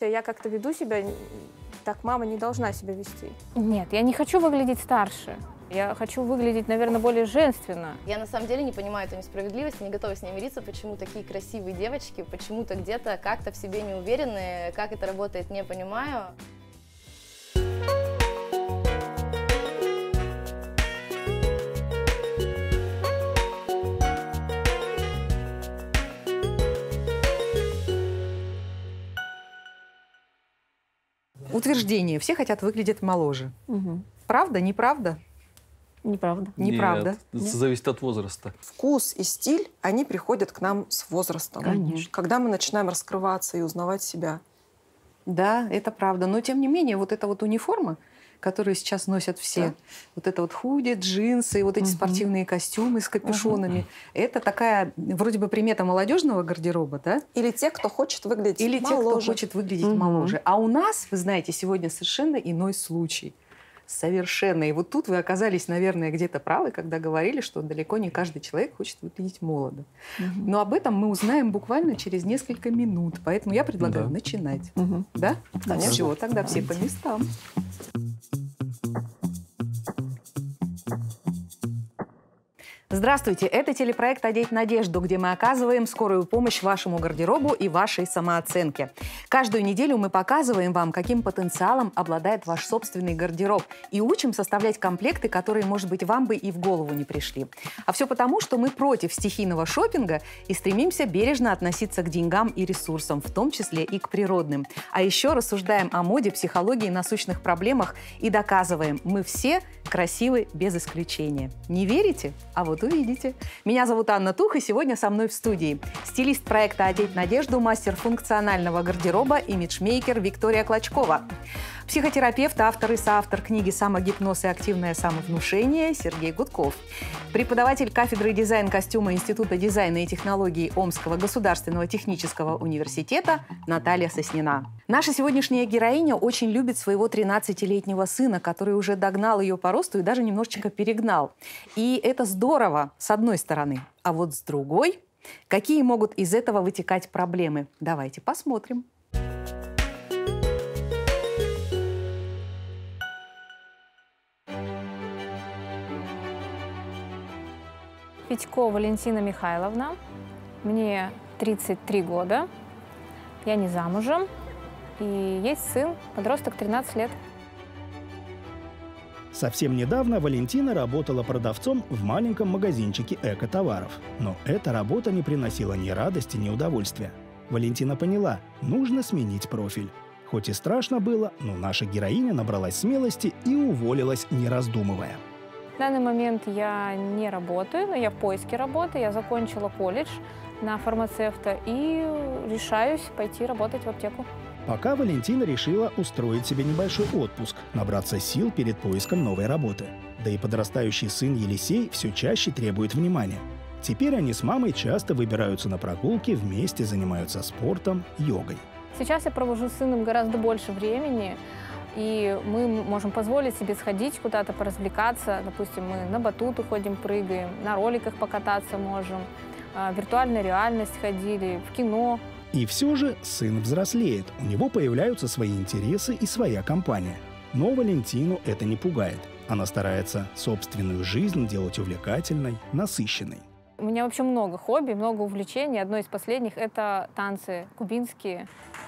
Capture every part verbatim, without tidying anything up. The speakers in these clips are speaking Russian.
Я как-то веду себя, так мама не должна себя вести. Нет, я не хочу выглядеть старше. Я хочу выглядеть, наверное, более женственно. Я на самом деле не понимаю эту несправедливость, не готова с ней мириться, почему такие красивые девочки, почему-то где-то как-то в себе не уверены, как это работает, не понимаю. Утверждение. Все хотят выглядеть моложе. Угу. Правда? Неправда? Неправда. Неправда. Нет, это зависит от возраста. Вкус и стиль, они приходят к нам с возрастом. Конечно. Когда мы начинаем раскрываться и узнавать себя. Да, это правда. Но, тем не менее, вот эта вот униформа, которую сейчас носят все, да. вот это вот худи, джинсы, вот эти угу. спортивные костюмы с капюшонами, угу. это такая вроде бы примета молодежного гардероба, да? Или те, кто хочет выглядеть Или моложе. те, кто хочет выглядеть угу. моложе. А у нас, вы знаете, сегодня совершенно иной случай. Совершенно. И вот тут вы оказались, наверное, где-то правы, когда говорили, что далеко не каждый человек хочет выглядеть молодо. Угу. Но об этом мы узнаем буквально через несколько минут. Поэтому я предлагаю да. начинать. Угу. Да? Конечно. Все, тогда все по местам. Здравствуйте! Это телепроект «Одеть надежду», где мы оказываем скорую помощь вашему гардеробу и вашей самооценке. Каждую неделю мы показываем вам, каким потенциалом обладает ваш собственный гардероб, и учим составлять комплекты, которые, может быть, вам бы и в голову не пришли. А все потому, что мы против стихийного шопинга и стремимся бережно относиться к деньгам и ресурсам, в том числе и к природным. А еще рассуждаем о моде, психологии, насущных проблемах и доказываем, мы все красивы без исключения. Не верите? А вот увидите. Меня зовут Анна Тух, и сегодня со мной в студии стилист проекта «Одеть надежду», мастер функционального гардероба, имиджмейкер Виктория Клочкова, психотерапевт, автор и соавтор книги «Самогипноз и активное самовнушение» Сергей Гудков, преподаватель кафедры дизайн-костюма Института дизайна и технологий Омского государственного технического университета Наталья Соснина. Наша сегодняшняя героиня очень любит своего тринадцатилетнего сына, который уже догнал ее по росту и даже немножечко перегнал. И это здорово, с одной стороны. А вот с другой, какие могут из этого вытекать проблемы? Давайте посмотрим. Федько Валентина Михайловна, мне тридцать три года, я не замужем, и есть сын, подросток, тринадцать лет. Совсем недавно Валентина работала продавцом в маленьком магазинчике эко-товаров. Но эта работа не приносила ни радости, ни удовольствия. Валентина поняла, нужно сменить профиль. Хоть и страшно было, но наша героиня набралась смелости и уволилась, не раздумывая. В данный момент я не работаю, но я в поиске работы. Я закончила колледж на фармацевта и решаюсь пойти работать в аптеку. Пока Валентина решила устроить себе небольшой отпуск, набраться сил перед поиском новой работы. Да и подрастающий сын Елисей все чаще требует внимания. Теперь они с мамой часто выбираются на прогулки, вместе занимаются спортом, йогой. Сейчас я провожу с сыном гораздо больше времени, и мы можем позволить себе сходить куда-то, поразвлекаться. Допустим, мы на батуты ходим, прыгаем, на роликах покататься можем, в виртуальную реальность ходили, в кино. И все же сын взрослеет, у него появляются свои интересы и своя компания. Но Валентину это не пугает. Она старается собственную жизнь делать увлекательной, насыщенной. У меня вообще много хобби, много увлечений. Одно из последних – это танцы кубинские.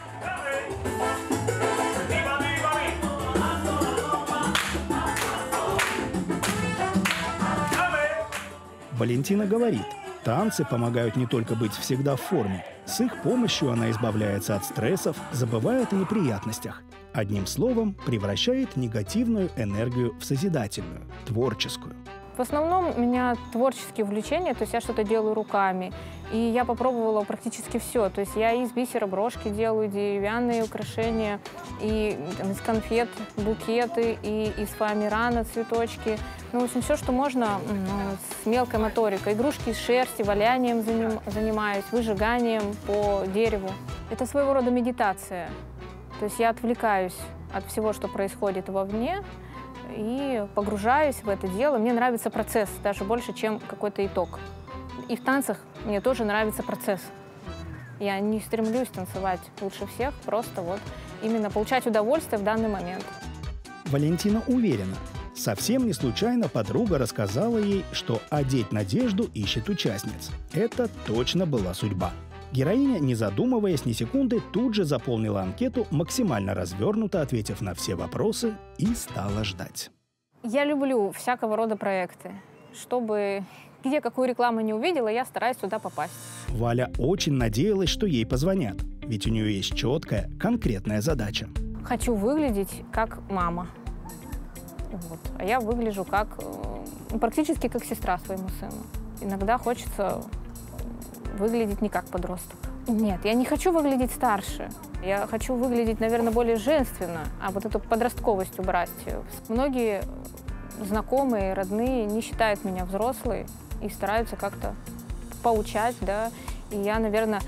Валентина говорит, танцы помогают не только быть всегда в форме. С их помощью она избавляется от стрессов, забывает о неприятностях. Одним словом, превращает негативную энергию в созидательную, творческую. В основном у меня творческие увлечения, то есть я что-то делаю руками. И я попробовала практически все. То есть я из бисера брошки делаю, деревянные украшения, и там, из конфет букеты, и из фоамирана цветочки. Ну, в общем, все, что можно, ну, с мелкой моторикой. Игрушки из шерсти, валянием заним, занимаюсь, выжиганием по дереву. Это своего рода медитация. То есть я отвлекаюсь от всего, что происходит вовне, и погружаюсь в это дело. Мне нравится процесс даже больше, чем какой-то итог. И в танцах мне тоже нравится процесс. Я не стремлюсь танцевать лучше всех, просто вот именно получать удовольствие в данный момент. Валентина уверена, совсем не случайно подруга рассказала ей, что одеть Надежду ищет участниц. Это точно была судьба. Героиня, не задумываясь ни секунды, тут же заполнила анкету, максимально развернуто ответив на все вопросы, и стала ждать. Я люблю всякого рода проекты. Чтобы где какую рекламу не увидела, я стараюсь туда попасть. Валя очень надеялась, что ей позвонят, ведь у нее есть четкая, конкретная задача. Хочу выглядеть как мама. Вот. А я выгляжу как, ну, практически как сестра своему сыну. Иногда хочется выглядеть не как подросток. Нет, я не хочу выглядеть старше. Я хочу выглядеть, наверное, более женственно, а вот эту подростковость убрать. Многие знакомые, родные не считают меня взрослой и стараются как-то поучать, да. И я, наверное,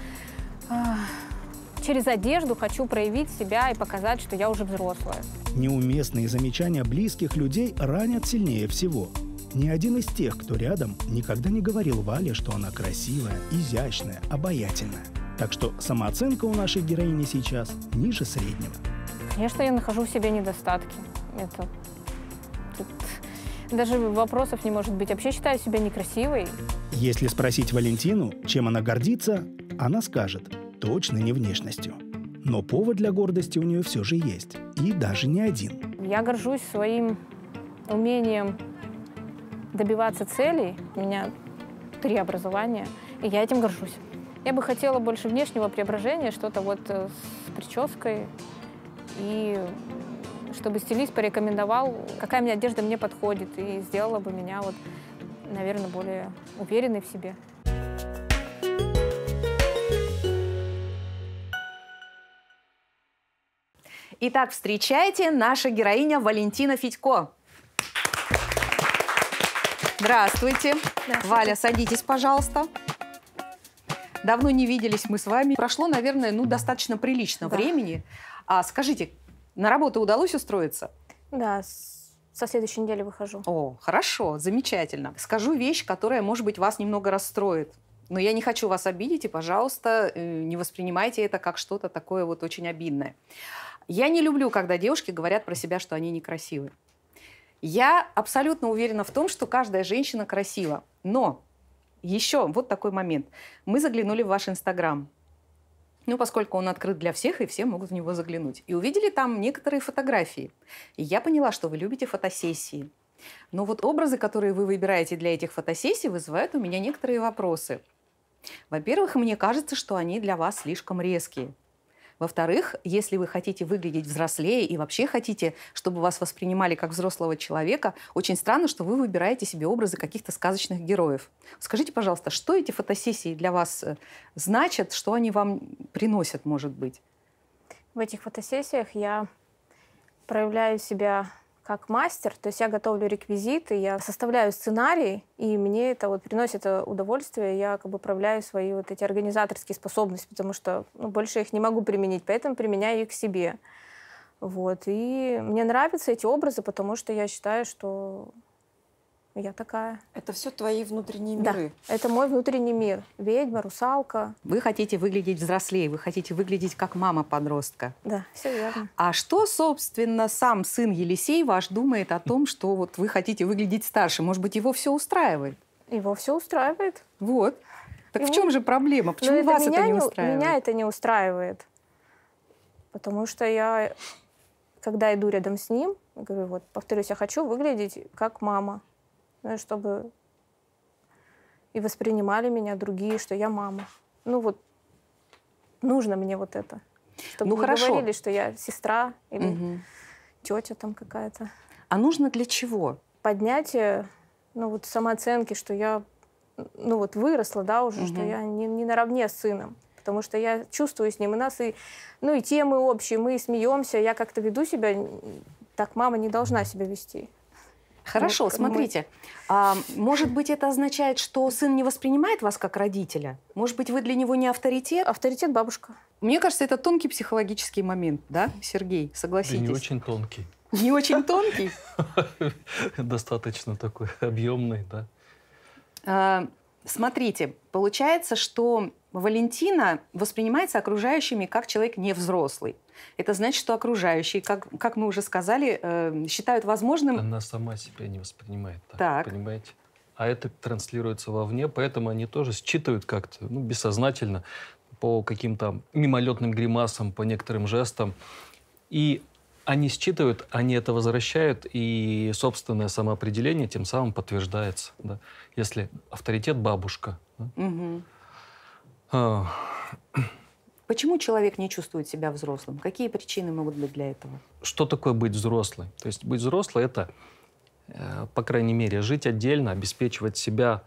через одежду хочу проявить себя и показать, что я уже взрослая. Неуместные замечания близких людей ранят сильнее всего. Ни один из тех, кто рядом, никогда не говорил Вале, что она красивая, изящная, обаятельная. Так что самооценка у нашей героини сейчас ниже среднего. Конечно, я нахожу в себе недостатки. Это... Тут даже вопросов не может быть. Вообще считаю себя некрасивой. Если спросить Валентину, чем она гордится, она скажет, точно не внешностью. Но повод для гордости у нее все же есть. И даже не один. Я горжусь своим умением добиваться целей. У меня три образования, и я этим горжусь. Я бы хотела больше внешнего преображения, что-то вот с прической, и чтобы стилист порекомендовал, какая мне одежда мне подходит, и сделала бы меня, вот, наверное, более уверенной в себе. Итак, встречайте, наша героиня Валентина Федько. Здравствуйте. Здравствуйте. Валя, садитесь, пожалуйста. Давно не виделись мы с вами. Прошло, наверное, ну, достаточно прилично, да, времени. А скажите, на работу удалось устроиться? Да, со следующей недели выхожу. О, хорошо, замечательно. Скажу вещь, которая, может быть, вас немного расстроит. Но я не хочу вас обидеть, и, пожалуйста, не воспринимайте это как что-то такое вот очень обидное. Я не люблю, когда девушки говорят про себя, что они некрасивы. Я абсолютно уверена в том, что каждая женщина красива. Но еще вот такой момент. Мы заглянули в ваш Инстаграм. Ну, поскольку он открыт для всех, и все могут в него заглянуть. И увидели там некоторые фотографии. И я поняла, что вы любите фотосессии. Но вот образы, которые вы выбираете для этих фотосессий, вызывают у меня некоторые вопросы. Во-первых, мне кажется, что они для вас слишком резкие. Во-вторых, если вы хотите выглядеть взрослее и вообще хотите, чтобы вас воспринимали как взрослого человека, очень странно, что вы выбираете себе образы каких-то сказочных героев. Скажите, пожалуйста, что эти фотосессии для вас значат, что они вам приносят, может быть? В этих фотосессиях я проявляю себя как мастер, то есть я готовлю реквизиты, я составляю сценарий, и мне это вот приносит удовольствие, я как бы проявляю свои вот эти организаторские способности, потому что, ну, больше их не могу применить, поэтому применяю их к себе. Вот. И мне нравятся эти образы, потому что я считаю, что я такая. Это все твои внутренние Да, миры. это мой внутренний мир. Ведьма, русалка. Вы хотите выглядеть взрослее, вы хотите выглядеть как мама подростка. Да, все верно. А что, собственно, сам сын Елисей ваш думает о том, что вот вы хотите выглядеть старше? Может быть, его все устраивает? Его все устраивает. Вот. Так Ему... в чем же проблема? Почему это вас меня это не устраивает? Меня это не устраивает. Потому что я, когда иду рядом с ним, говорю, вот, повторюсь, я хочу выглядеть как мама. Ну, чтобы и воспринимали меня другие, что я мама. Ну вот, нужно мне вот это. Чтобы ну, не хорошо. говорили, что я сестра или угу. тетя там какая-то. А нужно для чего? Поднятие, ну вот самооценки, что я, ну вот выросла, да, уже, угу. что я не, не наравне с сыном. Потому что я чувствую с ним, и нас и, ну и темы общие, мы смеемся, я как-то веду себя, так мама не должна себя вести. Хорошо, вот, смотрите. Мы... А, может быть, это означает, что сын не воспринимает вас как родителя? Может быть, вы для него не авторитет? Авторитет бабушка. Мне кажется, это тонкий психологический момент, да, Сергей? Согласитесь? Да не очень тонкий. Не очень тонкий? Достаточно такой объемный, да. Смотрите, получается, что Валентина воспринимается окружающими как человек не взрослый. Это значит, что окружающие, как, как мы уже сказали, э, считают возможным... Она сама себя не воспринимает так, так. понимаете? А это транслируется вовне, поэтому они тоже считывают как-то, ну, бессознательно, по каким-то мимолетным гримасам, по некоторым жестам. И они считывают, они это возвращают, и собственное самоопределение тем самым подтверждается. Да? Если авторитет бабушка. Да? Угу. А... Почему человек не чувствует себя взрослым? Какие причины могут быть для этого? Что такое быть взрослым? То есть быть взрослым — это, по крайней мере, жить отдельно, обеспечивать себя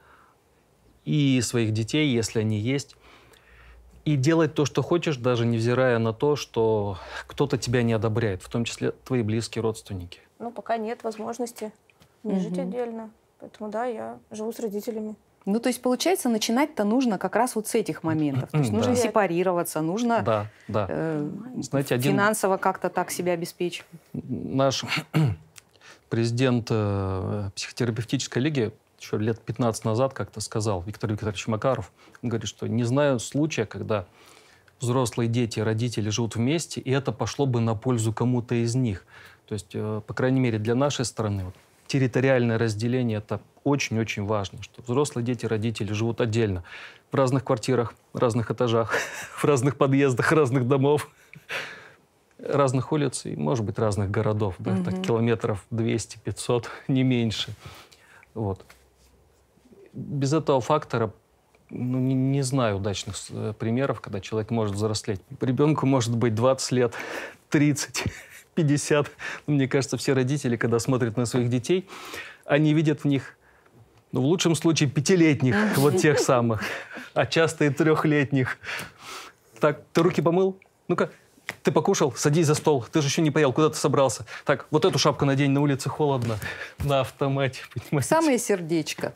и своих детей, если они есть, и делать то, что хочешь, даже невзирая на то, что кто-то тебя не одобряет, в том числе твои близкие родственники. Ну, пока нет возможности не Мгм. жить отдельно. Поэтому, да, я живу с родителями. Ну, то есть, получается, начинать-то нужно как раз вот с этих моментов. То есть нужно Да. сепарироваться, нужно Да, да. э, Знаете, один финансово как-то так себя обеспечивать. наш президент э, психотерапевтической лиги еще лет пятнадцать назад как-то сказал, Виктор Викторович Макаров, он говорит, что не знаю случая, когда взрослые дети и родители живут вместе, и это пошло бы на пользу кому-то из них. То есть, э, по крайней мере, для нашей страны вот, территориальное разделение — это очень-очень важно, что взрослые дети и родители живут отдельно, в разных квартирах, в разных этажах, в разных подъездах, разных домов, разных улиц и, может быть, разных городов, да, Мгм. так, километров двести-пятьсот, не меньше. Вот. Без этого фактора, ну, не, не знаю удачных э, примеров, когда человек может взрослеть. Ребенку может быть двадцать лет, тридцать, пятьдесят. Мне кажется, все родители, когда смотрят на своих детей, они видят в них, ну, в лучшем случае, пятилетних, вот тех самых, а часто и трехлетних. Так, ты руки помыл? Ну-ка, ты покушал? Садись за стол. Ты же еще не поел. Куда ты собрался? Так, вот эту шапку надень, на улице холодно. На автомате, понимаете? Самое сердечко.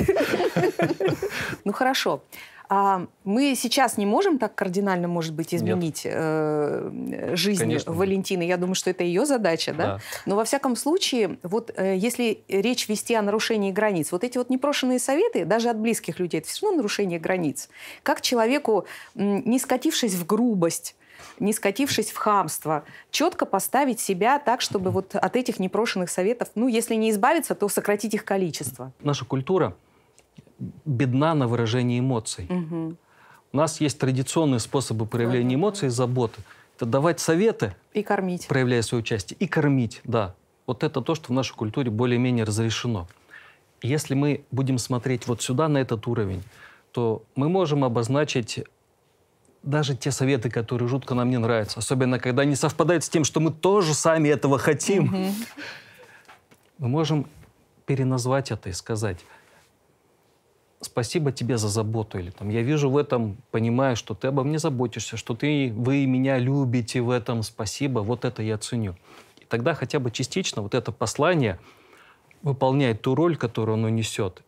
Ну, хорошо. А мы сейчас не можем так кардинально, может быть, изменить э, жизнь Конечно. Валентины. Я думаю, что это ее задача, да? Да. Но во всяком случае, вот э, если речь вести о нарушении границ, вот эти вот непрошенные советы, даже от близких людей, это все равно нарушение границ. Как человеку, м, не скатившись в грубость, не скатившись в хамство, четко поставить себя так, чтобы вот от этих непрошенных советов, ну, если не избавиться, то сократить их количество. Наша культура бедна на выражение эмоций. Мгм. У нас есть традиционные способы проявления эмоций и заботы. Это давать советы, И кормить. проявляя свое участие, и кормить, да. Вот это то, что в нашей культуре более-менее разрешено. И если мы будем смотреть вот сюда, на этот уровень, то мы можем обозначить даже те советы, которые жутко нам не нравятся, особенно когда они совпадают с тем, что мы тоже сами этого хотим. Мгм. Мы можем переназвать это и сказать: спасибо тебе за заботу. Или там, я вижу в этом, понимаю, что ты обо мне заботишься, что ты, вы меня любите в этом, спасибо, вот это я ценю. И тогда хотя бы частично вот это послание выполняет ту роль, которую оно несет.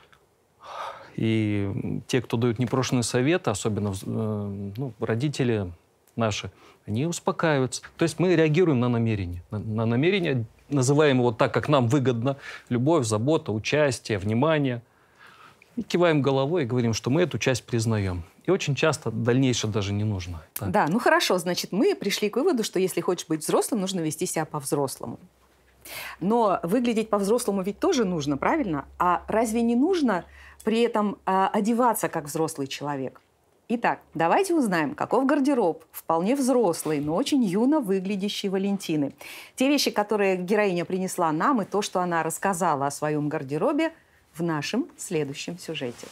И те, кто дают непрошенные советы, особенно э, ну, родители наши, они успокаиваются. То есть мы реагируем на намерение. На, на намерение, называем его так, как нам выгодно. Любовь, забота, участие, внимание. И киваем головой и говорим, что мы эту часть признаем. И очень часто дальнейшее даже не нужно. Так. Да, ну хорошо, значит, мы пришли к выводу, что если хочешь быть взрослым, нужно вести себя по-взрослому. Но выглядеть по-взрослому ведь тоже нужно, правильно? А разве не нужно при этом а, одеваться как взрослый человек? Итак, давайте узнаем, каков гардероб вполне взрослый, но очень юно выглядящей Валентины. Те вещи, которые героиня принесла нам, и то, что она рассказала о своем гардеробе, в нашем следующем сюжете.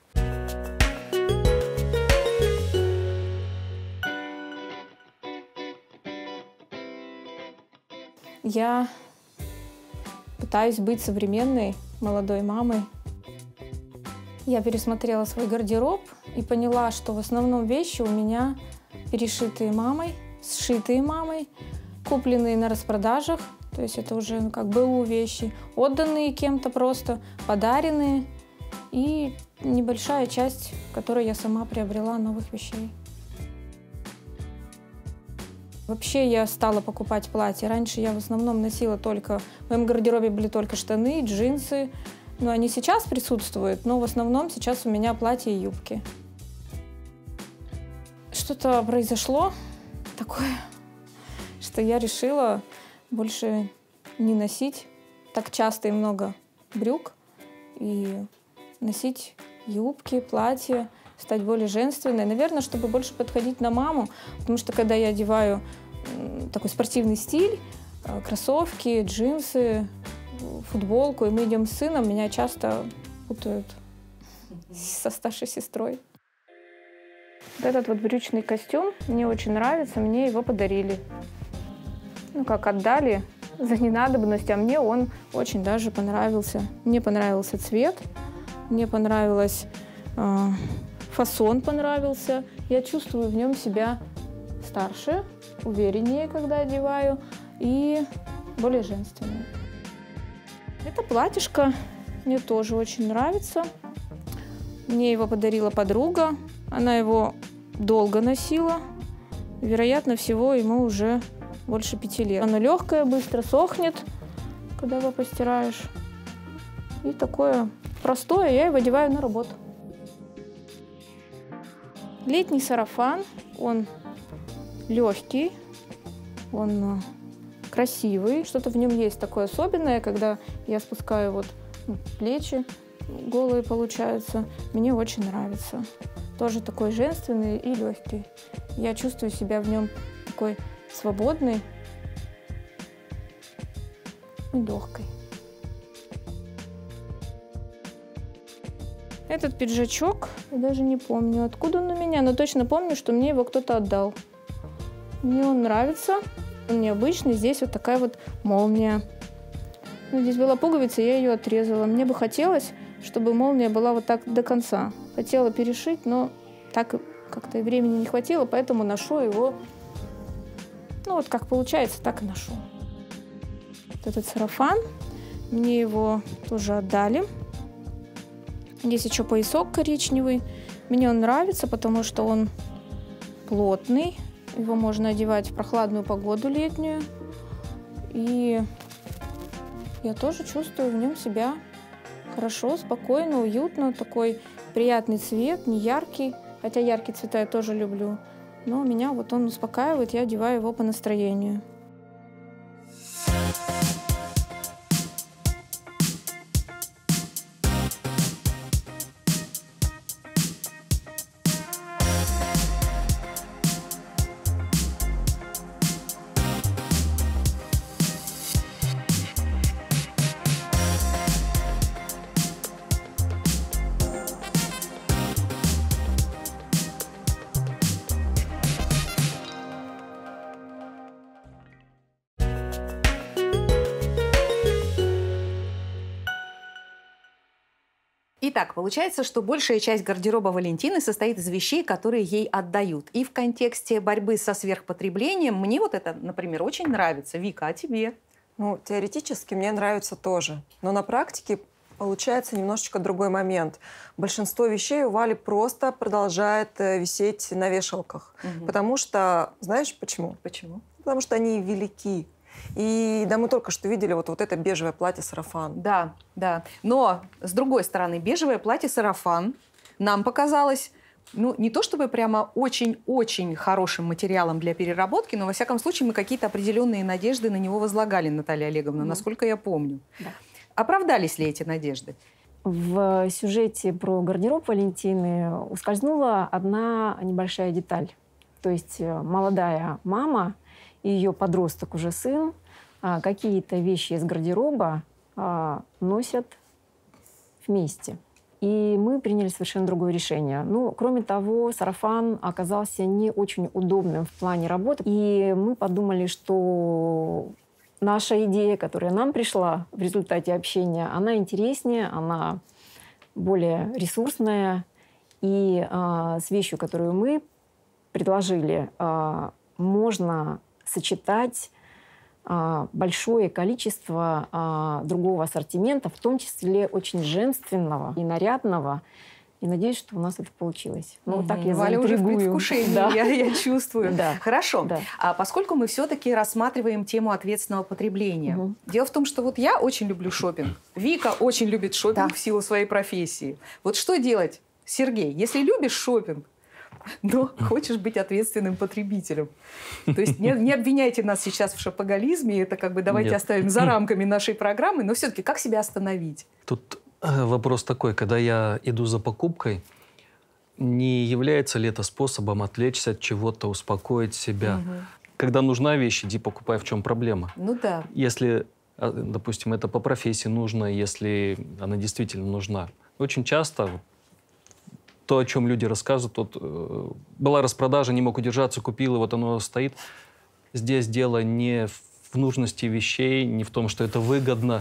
Я пытаюсь быть современной молодой мамой. Я пересмотрела свой гардероб и поняла, что в основном вещи у меня перешитые мамой, сшитые мамой, купленные на распродажах. То есть это уже ну, как БУ вещи, отданные кем-то просто, подаренные. И небольшая часть, которую я сама приобрела, новых вещей. Вообще я стала покупать платья. Раньше я в основном носила только... В моем гардеробе были только штаны, джинсы, Ну, они сейчас присутствуют, но в основном сейчас у меня платья и юбки. Что-то произошло такое, что я решила больше не носить так часто и много брюк и носить юбки, платья, стать более женственной. Наверное, чтобы больше подходить на маму, потому что когда я одеваю такой спортивный стиль, кроссовки, джинсы, футболку, и мы идем с сыном, меня часто путают со старшей сестрой. Вот этот вот брючный костюм мне очень нравится, мне его подарили. Ну, как отдали за ненадобность, а мне он очень даже понравился. Мне понравился цвет, мне понравилось, э, фасон понравился. Я чувствую в нем себя старше, увереннее, когда одеваю, и более женственной. Это платьишко мне тоже очень нравится. Мне его подарила подруга. Она его долго носила. Вероятно, всего ему уже больше пяти лет. Оно легкое, быстро сохнет, когда его постираешь. И такое простое, я его одеваю на работу. Летний сарафан, он легкий, он красивый. Что-то в нем есть такое особенное, когда я спускаю вот плечи, голые получаются. Мне очень нравится. Тоже такой женственный и легкий. Я чувствую себя в нем такой свободной и легкой. Этот пиджачок, я даже не помню, откуда он у меня, но точно помню, что мне его кто-то отдал. Мне он нравится, он необычный, здесь вот такая вот молния. Ну, здесь была пуговица, я ее отрезала. Мне бы хотелось, чтобы молния была вот так до конца. Хотела перешить, но так как-то и времени не хватило, поэтому ношу его, ну вот как получается, так и ношу. Вот этот сарафан, мне его тоже отдали. Здесь еще поясок коричневый. Мне он нравится, потому что он плотный. Его можно одевать в прохладную погоду летнюю. И я тоже чувствую в нем себя хорошо, спокойно, уютно. Такой приятный цвет, не яркий. Хотя яркие цвета я тоже люблю. Но меня вот он успокаивает, я одеваю его по настроению. Итак, получается, что большая часть гардероба Валентины состоит из вещей, которые ей отдают. И в контексте борьбы со сверхпотреблением мне вот это, например, очень нравится. Вика, а тебе? Ну, теоретически мне нравится тоже. Но на практике получается немножечко другой момент. Большинство вещей у Вали просто продолжает висеть на вешалках. Угу. Потому что, знаешь почему? Почему? Потому что они велики. И да, мы только что видели вот, вот это бежевое платье-сарафан. Да, да. Но, с другой стороны, бежевое платье-сарафан нам показалось, ну, не то чтобы прямо очень-очень хорошим материалом для переработки, но, во всяком случае, мы какие-то определенные надежды на него возлагали, Наталья Олеговна, mm. насколько я помню. Да. Оправдались ли эти надежды? В сюжете про гардероб Валентины ускользнула одна небольшая деталь. То есть молодая мама и ее подросток, уже сын, какие-то вещи из гардероба носят вместе. И мы приняли совершенно другое решение. Ну, кроме того, сарафан оказался не очень удобным в плане работы. И мы подумали, что наша идея, которая нам пришла в результате общения, она интереснее, она более ресурсная. И а, с вещью, которую мы предложили, а, можно сочетать а, большое количество а, другого ассортимента, в том числе очень женственного и нарядного, И надеюсь, что у нас это получилось. Ну, вот так я Валя уже в заинтригую. предвкушении, Да. я, я чувствую. Да. Хорошо. Да. А поскольку мы все-таки рассматриваем тему ответственного потребления, Мгм. дело в том, что вот я очень люблю шопинг. Вика очень любит шопинг Да. в силу своей профессии. Вот что делать, Сергей, если любишь шопинг, но хочешь быть ответственным потребителем? То есть не, не обвиняйте нас сейчас в шопоголизме, это как бы давайте Нет. оставим за рамками нашей программы, но все-таки как себя остановить? Тут э, вопрос такой, когда я иду за покупкой, не является ли это способом отвлечься от чего-то, успокоить себя? Когда нужна вещь, иди покупай, в чем проблема. Ну да. Если, э, допустим, это по профессии нужно, если она действительно нужна. Очень часто то, о чем люди рассказывают, вот, э, была распродажа, не мог удержаться, купил, и вот оно стоит. Здесь дело не в нужности вещей, не в том, что это выгодно,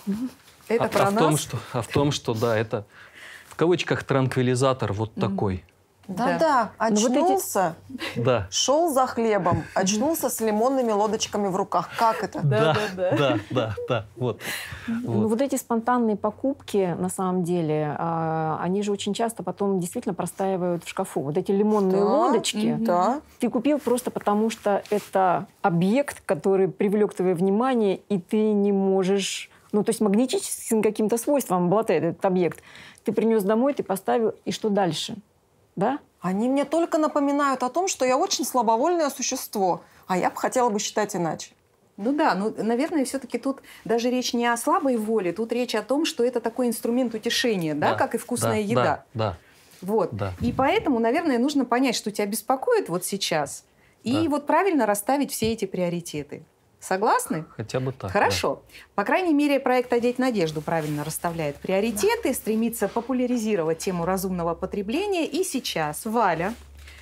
Это а, про а в нас? том, что, а в том, что, да, это в кавычках транквилизатор вот такой. Да-да, Ну, вот эти- очнулся, Да. шел за хлебом, очнулся с лимонными лодочками в руках. Как это? Да, да, да, да, вот. Ну, Вот. вот эти спонтанные покупки, на самом деле, а, они же очень часто потом действительно простаивают в шкафу. Вот эти лимонные Да, лодочки Да. ты купил просто потому, что это объект, который привлек твое внимание, и ты не можешь... Ну, то есть магнетическим каким-то свойством обладает этот объект. Ты принес домой, ты поставил, и что дальше? Да? Они мне только напоминают о том, что я очень слабовольное существо, а я бы хотела бы считать иначе. Ну да, ну, наверное, все-таки тут даже речь не о слабой воле, тут речь о том, что это такой инструмент утешения, да, Да, как и вкусная да, еда. Да, да. Вот. Да. И поэтому, наверное, нужно понять, что тебя беспокоит вот сейчас, и Да. вот правильно расставить все эти приоритеты. Согласны? Хотя бы так. Хорошо. По крайней мере, проект «Одеть надежду» правильно расставляет приоритеты, стремится популяризировать тему разумного потребления. И сейчас, Валя,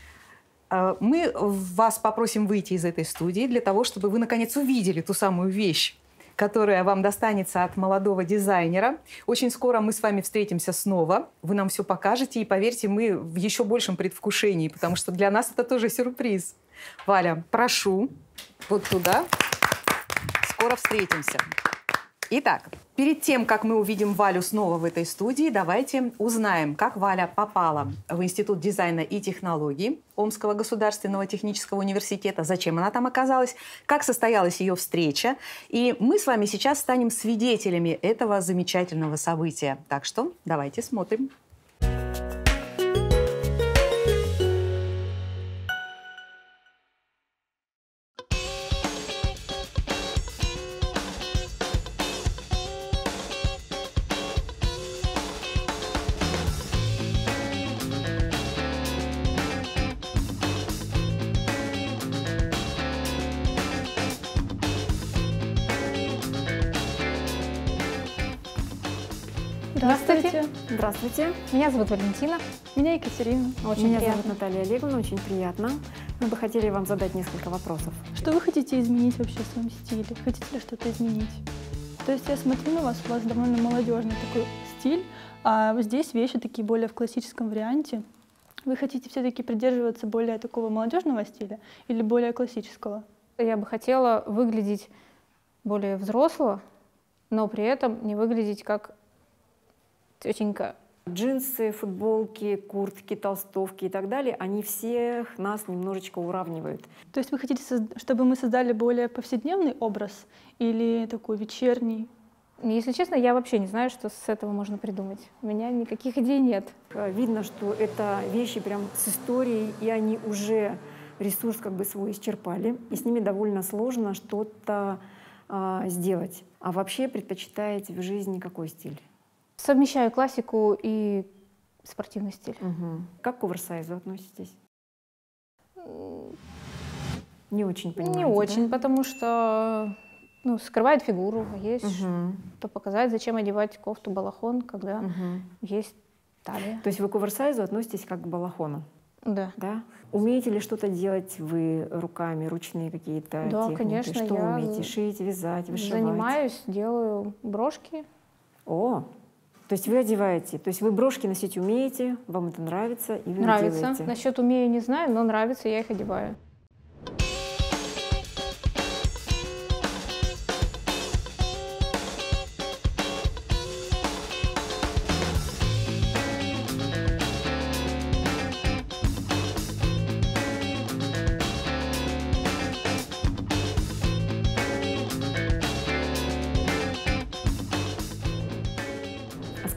э, мы вас попросим выйти из этой студии для того, чтобы вы, наконец, увидели ту самую вещь, которая вам достанется от молодого дизайнера. Очень скоро мы с вами встретимся снова. Вы нам все покажете, и, поверьте, мы в еще большем предвкушении, потому что для нас это тоже сюрприз. Валя, прошу, вот туда. Скоро встретимся. Итак, перед тем, как мы увидим Валю снова в этой студии, давайте узнаем, как Валя попала в Институт дизайна и технологий Омского государственного технического университета, зачем она там оказалась, как состоялась ее встреча. И мы с вами сейчас станем свидетелями этого замечательного события. Так что давайте смотрим. Здравствуйте. Здравствуйте. Меня зовут Валентина. Меня Екатерина. Очень Меня приятно. зовут Наталья Олеговна, очень приятно. Мы бы хотели вам задать несколько вопросов. Что вы хотите изменить вообще в своем стиле? Хотите ли что-то изменить? То есть я смотрю на вас, у вас довольно молодежный такой стиль, а здесь вещи такие более в классическом варианте. Вы хотите все-таки придерживаться более такого молодежного стиля или более классического? Я бы хотела выглядеть более взросло, но при этом не выглядеть как тетенька. Джинсы, футболки, куртки, толстовки и так далее, они всех нас немножечко уравнивают. То есть вы хотите, созд- чтобы мы создали более повседневный образ или такой вечерний? Если честно, я вообще не знаю, что с этого можно придумать. У меня никаких идей нет. Э, Видно, что это вещи прям с историей, и они уже ресурс как бы свой исчерпали, и с ними довольно сложно что-то а, сделать. А вообще предпочитаете в жизни какой стиль? Совмещаю классику и спортивный стиль. Мгм. Как к оверсайзу относитесь? Не очень понимаете, Не да? очень, потому что ну, скрывает фигуру. Есть Мгм. что показать, зачем одевать кофту, балахон, когда Мгм. есть талия. То есть вы к оверсайзу относитесь как к балахону, Да. да? Умеете ли что-то делать вы руками, ручные какие-то Да, техники? конечно, Что я умеете? Шить, вязать, вышивать? Занимаюсь, делаю брошки. О, то есть вы одеваете, то есть вы брошки носить умеете, вам это нравится, и вы их Нравится. делаете. Насчет умею не знаю, но нравится, я их одеваю.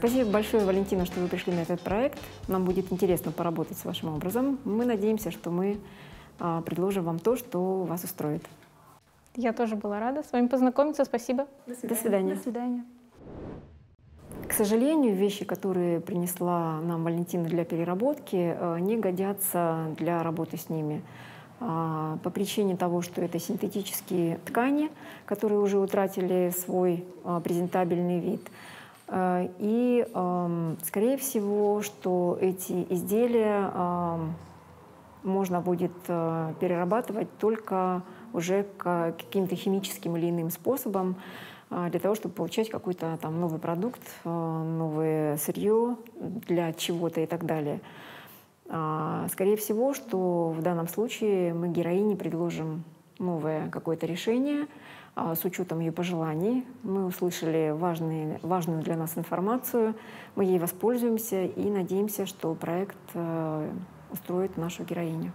Спасибо большое, Валентина, что вы пришли на этот проект. Нам будет интересно поработать с вашим образом. Мы надеемся, что мы а, предложим вам то, что вас устроит. Я тоже была рада с вами познакомиться. Спасибо. До свидания. До свидания. До свидания. К сожалению, вещи, которые принесла нам Валентина для переработки, не годятся для работы с ними. По причине того, что это синтетические ткани, которые уже утратили свой презентабельный вид. И, скорее всего, что эти изделия можно будет перерабатывать только уже каким-то химическим или иным способом, для того, чтобы получать какой-то там новый продукт, новое сырье для чего-то и так далее. Скорее всего, что в данном случае мы героине предложим новое какое-то решение с учетом ее пожеланий. Мы услышали важные, важную для нас информацию, мы ей воспользуемся и надеемся, что проект устроит нашу героиню.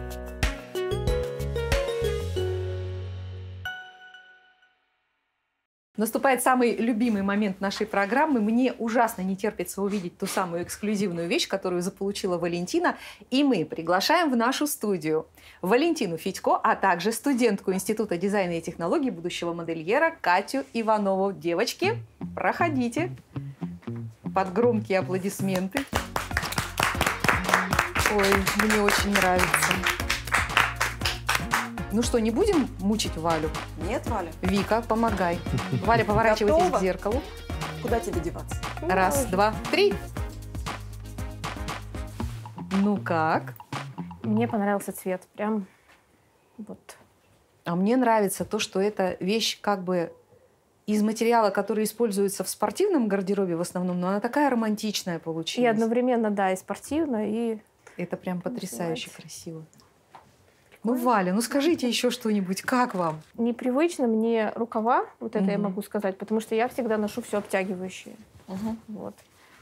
Наступает самый любимый момент нашей программы. Мне ужасно не терпится увидеть ту самую эксклюзивную вещь, которую заполучила Валентина. И мы приглашаем в нашу студию Валентину Федько, а также студентку Института дизайна и технологий, будущего модельера Катю Иванову. Девочки, проходите под громкие аплодисменты. Ой, мне очень нравится. Ну что, не будем мучить Валю? Нет, Валя. Вика, помогай. Валя, поворачивайтесь Готова? к зеркалу. Куда тебе деваться? Раз, два, три. Ну как? Мне понравился цвет. Прям вот. А мне нравится то, что эта вещь как бы из материала, который используется в спортивном гардеробе в основном, но она такая романтичная получилась. И одновременно, да, и спортивно, и... Это прям потрясающе красиво. Ну, Валя, ну скажите еще что-нибудь, как вам? Непривычно мне рукава, вот это Мгм. я могу сказать, потому что я всегда ношу все обтягивающее. Угу. Вот.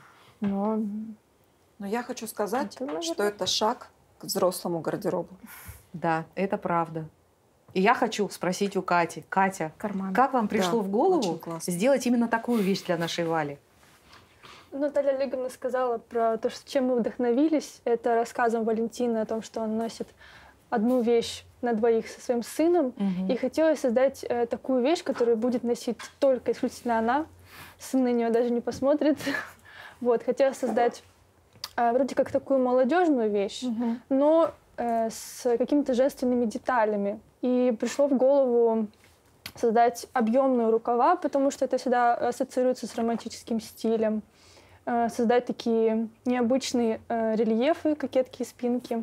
Но Но я хочу сказать, Это, наверное, что это шаг к взрослому гардеробу. Да, это правда. И я хочу спросить у Кати. Катя, карман. как вам пришло Да, в голову очень классно. сделать именно такую вещь для нашей Вали? Наталья Олеговна сказала про то, что, чем мы вдохновились. Это рассказом Валентины о том, что он носит одну вещь на двоих со своим сыном. Мгм. И хотелось создать э, такую вещь, которую будет носить только исключительно она. Сын на нее даже не посмотрит. Вот, хотела создать э, вроде как такую молодежную вещь, Мгм. но э, с какими-то женственными деталями. И пришло в голову создать объемные рукава, потому что это всегда ассоциируется с романтическим стилем. Э, создать такие необычные э, рельефы, кокетки и спинки.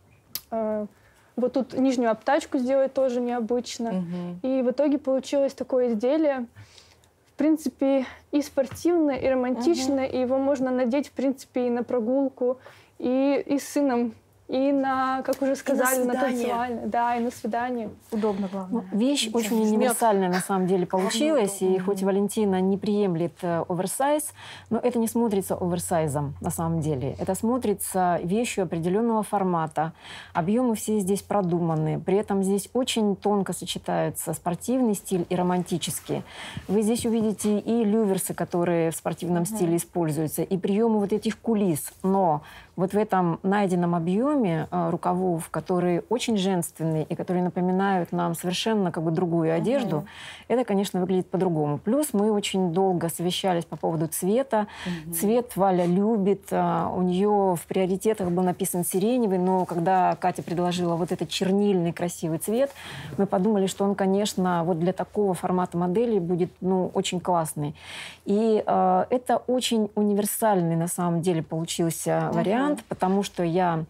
Э, вот тут нижнюю обтачку сделать тоже необычно. Мгм. И в итоге получилось такое изделие, в принципе, и спортивное, и романтичное, и его можно надеть, в принципе, и на прогулку, и, и с сыном, и на, как уже сказали, на, свидание. танцевальное. Да, и на свидание. Удобно, главное. Ну, вещь очень универсальная на самом деле получилась, и хоть Валентина не приемлет э, оверсайз, но это не смотрится оверсайзом на самом деле. Это смотрится вещью определенного формата. Объемы все здесь продуманы. При этом здесь очень тонко сочетаются спортивный стиль и романтический. Вы здесь увидите и люверсы, которые в спортивном стиле используются, и приемы вот этих кулис. Но вот в этом найденном объеме э, рукавов, которые очень женственные и которые напоминают нам совершенно как бы другую одежду, Мгм. это, конечно, выглядит по-другому. Плюс мы очень долго совещались по поводу цвета. Цвет Валя любит. э, У нее в приоритетах был написан сиреневый, но когда Катя предложила вот этот чернильный красивый цвет, мы подумали, что он, конечно, вот для такого формата модели будет, ну, очень классный. И э, это очень универсальный на самом деле получился вариант, потому что я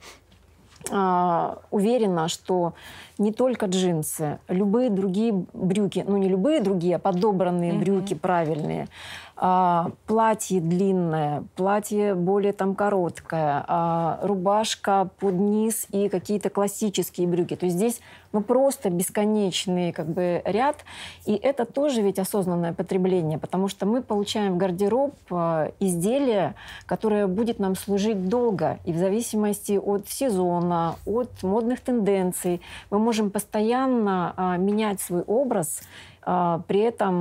э, уверена, что не только джинсы, любые другие брюки, ну не любые другие, а подобранные Мгм. брюки правильные, а, платье длинное, платье более там короткое, а, рубашка под низ и какие-то классические брюки. То есть здесь ну, просто бесконечный как бы ряд. И это тоже ведь осознанное потребление, потому что мы получаем в гардероб а, изделие, которое будет нам служить долго. И в зависимости от сезона, от модных тенденций мы можем постоянно а, менять свой образ, а, при этом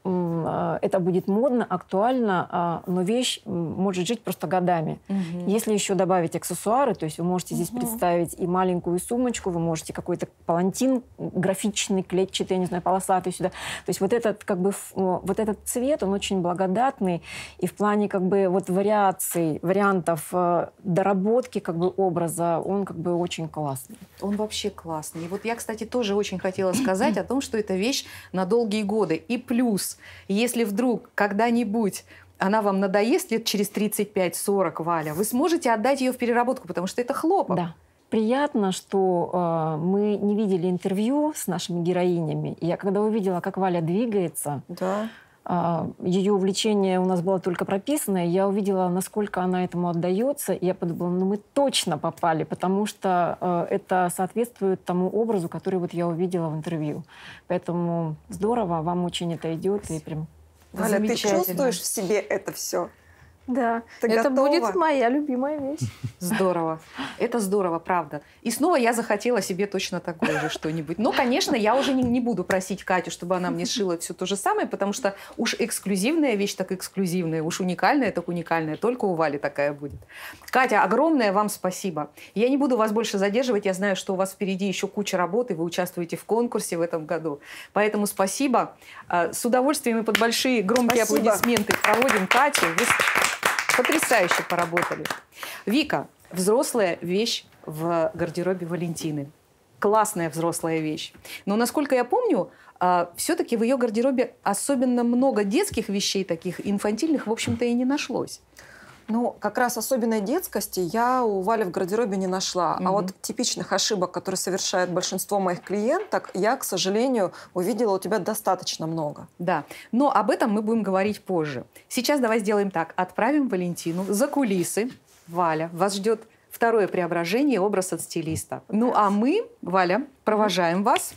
это будет модно, актуально, но вещь может жить просто годами. Угу. Если еще добавить аксессуары, то есть вы можете здесь угу. представить и маленькую сумочку, вы можете какой-то палантин графичный, клетчатый, я не знаю, полосатый сюда. То есть вот этот, как бы, вот этот цвет, он очень благодатный, и в плане как бы вот вариаций, вариантов доработки как бы образа, он как бы очень классный. Он вообще классный. И вот я, кстати, тоже очень хотела сказать о том, что это вещь на долгие годы. И плюс, если вдруг когда-нибудь она вам надоест лет через тридцать пять сорок, Валя, вы сможете отдать ее в переработку, потому что это хлопок. Да. Приятно, что э, мы не видели интервью с нашими героинями. И я когда увидела, как Валя двигается, да. э, ее увлечение у нас было только прописано, и я увидела, насколько она этому отдается, и я подумала, ну мы точно попали, потому что э, это соответствует тому образу, который вот я увидела в интервью. Поэтому здорово, вам очень это идет. И прям Валя, ты чувствуешь в себе это все? Да, Ты это готова? будет моя любимая вещь. Здорово. Это здорово, правда. И снова я захотела себе точно такое же что-нибудь. Но, конечно, я уже не, не буду просить Катю, чтобы она мне сшила все то же самое, потому что уж эксклюзивная вещь так эксклюзивная, уж уникальная так уникальная. Только у Вали такая будет. Катя, огромное вам спасибо. Я не буду вас больше задерживать. Я знаю, что у вас впереди еще куча работы. Вы участвуете в конкурсе в этом году. Поэтому спасибо. С удовольствием и под большие громкие спасибо. Аплодисменты проводим Катю. Вы потрясающе поработали. Вика, взрослая вещь в гардеробе Валентины. Классная взрослая вещь. Но, насколько я помню, все-таки в ее гардеробе особенно много детских вещей, таких инфантильных, в общем-то, и не нашлось. Ну, как раз особенной детскости я у Вали в гардеробе не нашла. Mm-hmm. А вот типичных ошибок, которые совершают большинство моих клиенток, я, к сожалению, увидела у тебя достаточно много. Да, но об этом мы будем говорить позже. Сейчас давай сделаем так. Отправим Валентину за кулисы. Валя, вас ждет второе преображение, образ от стилиста. Ну, а мы, Валя, провожаем mm-hmm. вас.